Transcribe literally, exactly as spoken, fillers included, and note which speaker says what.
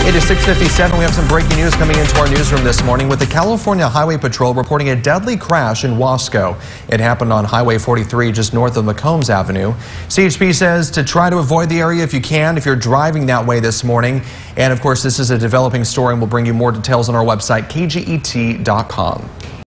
Speaker 1: It is six fifty-seven. We have some breaking news coming into our newsroom this morning with the California Highway Patrol reporting a deadly crash in Wasco. It happened on Highway forty-three just north of McCombs Avenue. C H P says to try to avoid the area if you can, if you're driving that way this morning. And of course, this is a developing story and we'll bring you more details on our website, K G E T dot com.